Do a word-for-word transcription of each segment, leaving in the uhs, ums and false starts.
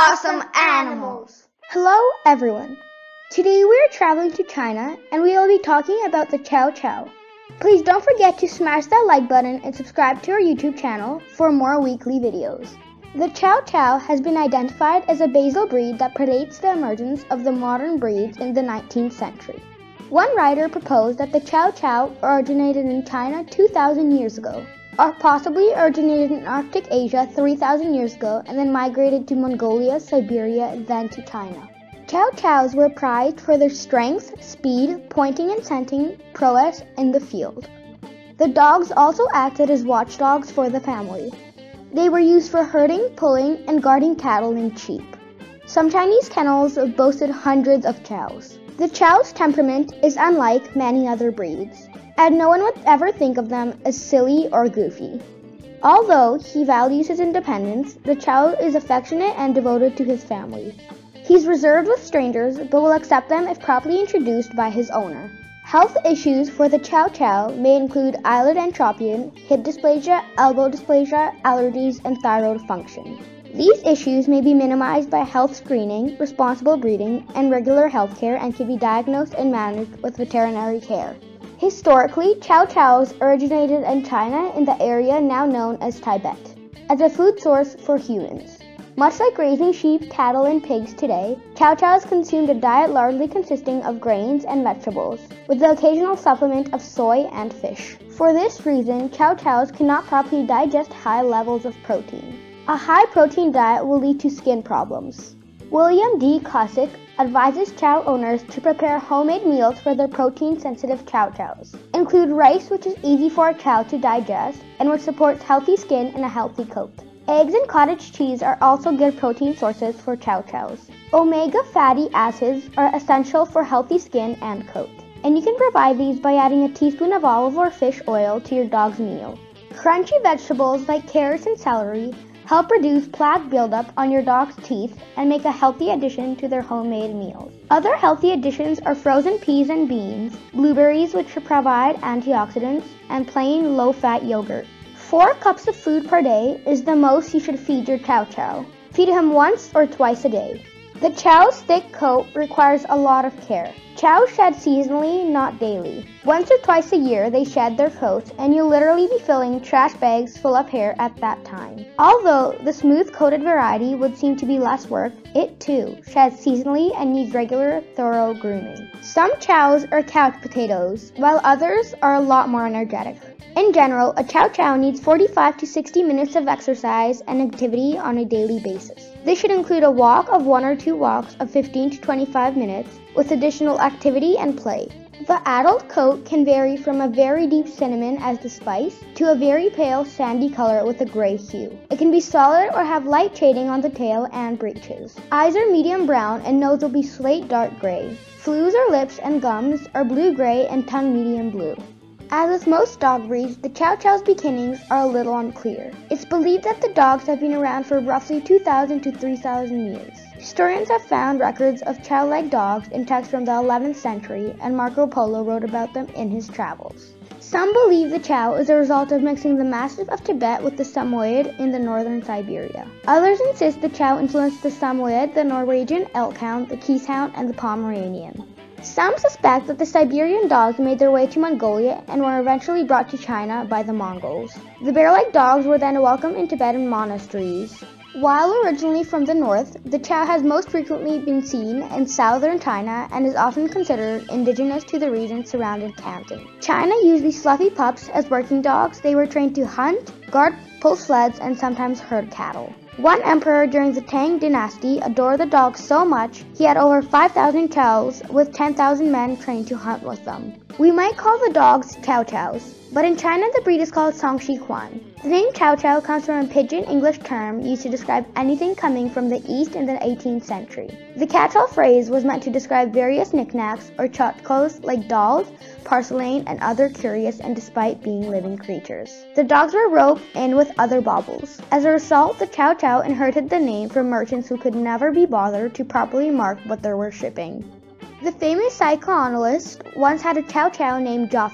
awesome animals. Hello everyone. Today we are traveling to China and we will be talking about the Chow Chow. Please don't forget to smash that like button and subscribe to our YouTube channel for more weekly videos. The Chow Chow has been identified as a basal breed that predates the emergence of the modern breeds in the nineteenth century. One writer proposed that the Chow Chow originated in China two thousand years ago, or possibly originated in Arctic Asia three thousand years ago and then migrated to Mongolia, Siberia, then to China. Chow Chows were prized for their strength, speed, pointing and scenting prowess in the field. The dogs also acted as watchdogs for the family. They were used for herding, pulling, and guarding cattle and sheep. Some Chinese kennels boasted hundreds of chows. The chow's temperament is unlike many other breeds, and no one would ever think of them as silly or goofy. Although he values his independence, the chow is affectionate and devoted to his family. He's reserved with strangers, but will accept them if properly introduced by his owner. Health issues for the Chow Chow may include eyelid entropion, hip dysplasia, elbow dysplasia, allergies, and thyroid function. These issues may be minimized by health screening, responsible breeding, and regular health care and can be diagnosed and managed with veterinary care. Historically, Chow Chows originated in China in the area now known as Tibet, as a food source for humans. Much like raising sheep, cattle, and pigs today, Chow Chows consumed a diet largely consisting of grains and vegetables, with the occasional supplement of soy and fish. For this reason, Chow Chows cannot properly digest high levels of protein. A high-protein diet will lead to skin problems. William D. Cosick advises chow owners to prepare homemade meals for their protein-sensitive chow chows. Include rice, which is easy for a chow to digest and which supports healthy skin and a healthy coat. Eggs and cottage cheese are also good protein sources for chow chows. Omega fatty acids are essential for healthy skin and coat, and you can provide these by adding a teaspoon of olive or fish oil to your dog's meal. Crunchy vegetables like carrots and celery help reduce plaque buildup on your dog's teeth and make a healthy addition to their homemade meals. Other healthy additions are frozen peas and beans, blueberries which provide antioxidants, and plain low-fat yogurt. Four cups of food per day is the most you should feed your Chow Chow. Feed him once or twice a day. The chow's thick coat requires a lot of care. Chows shed seasonally, not daily. Once or twice a year they shed their coats and you'll literally be filling trash bags full of hair at that time. Although the smooth-coated variety would seem to be less work, it too sheds seasonally and needs regular, thorough grooming. Some chows are couch potatoes, while others are a lot more energetic. In general, a Chow Chow needs forty-five to sixty minutes of exercise and activity on a daily basis. This should include a walk of one or two walks of fifteen to twenty-five minutes with additional activity and play. The adult coat can vary from a very deep cinnamon as the spice to a very pale sandy color with a gray hue. It can be solid or have light shading on the tail and breeches. Eyes are medium brown and nose will be slate dark gray. Flews or lips and gums are blue-gray and tongue medium blue. As with most dog breeds, the Chow Chow's beginnings are a little unclear. It's believed that the dogs have been around for roughly two thousand to three thousand years. Historians have found records of chow-like dogs in texts from the eleventh century, and Marco Polo wrote about them in his travels. Some believe the chow is a result of mixing the Mastiff of Tibet with the Samoyed in the northern Siberia. Others insist the chow influenced the Samoyed, the Norwegian Elkhound, the Keeshond, and the Pomeranian. Some suspect that the Siberian dogs made their way to Mongolia and were eventually brought to China by the Mongols. The bear-like dogs were then welcomed in Tibetan monasteries. While originally from the north, the chow has most frequently been seen in southern China and is often considered indigenous to the region surrounding Canton. China used these fluffy pups as working dogs. They were trained to hunt, guard, pull sleds, and sometimes herd cattle. One emperor during the Tang dynasty adored the dogs so much, he had over five thousand chows with ten thousand men trained to hunt with them. We might call the dogs Chow Chows, but in China the breed is called Songshi Quan. The name Chow Chow comes from a pidgin English term used to describe anything coming from the east in the eighteenth century. The catch-all phrase was meant to describe various knickknacks or tchotchkes like dolls, porcelain, and other curious and despite being living creatures. The dogs were roped in with other baubles. As a result, the Chow Chow inherited the name from merchants who could never be bothered to properly mark what they were shipping. The famous psychoanalyst once had a Chow Chow named Joffy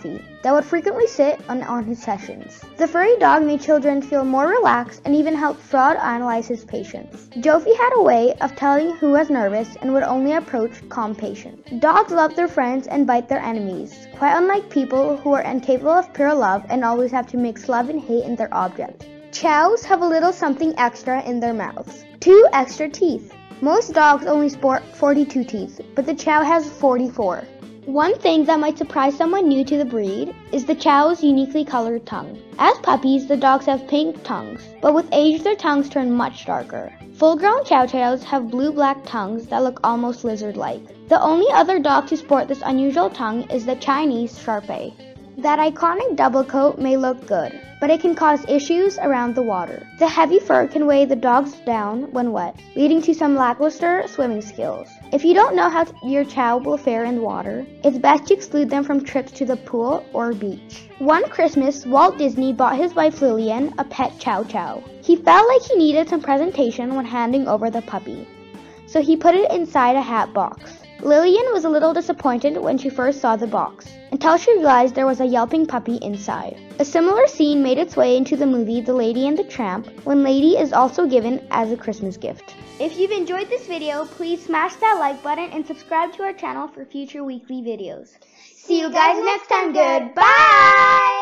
that would frequently sit on, on his sessions. The furry dog made children feel more relaxed and even helped Fraud analyze his patients. Jofi had a way of telling who was nervous and would only approach calm patients. Dogs love their friends and bite their enemies, quite unlike people who are incapable of pure love and always have to mix love and hate in their object. Chows have a little something extra in their mouths. Two extra teeth. Most dogs only sport forty-two teeth, but the Chow has forty-four. One thing that might surprise someone new to the breed is the Chow's uniquely colored tongue. As puppies, the dogs have pink tongues, but with age their tongues turn much darker. Full-grown Chow Chows have blue-black tongues that look almost lizard-like. The only other dog to sport this unusual tongue is the Chinese Shar-Pei. That iconic double coat may look good, but it can cause issues around the water. The heavy fur can weigh the dogs down when wet, leading to some lackluster swimming skills. If you don't know how your Chow will fare in the water, it's best to exclude them from trips to the pool or beach. One Christmas, Walt Disney bought his wife Lillian a pet Chow Chow. He felt like he needed some presentation when handing over the puppy, so he put it inside a hat box. Lillian was a little disappointed when she first saw the box, until she realized there was a yelping puppy inside. A similar scene made its way into the movie The Lady and the Tramp, when Lady is also given as a Christmas gift. If you've enjoyed this video, please smash that like button and subscribe to our channel for future weekly videos. See you guys next time. Goodbye!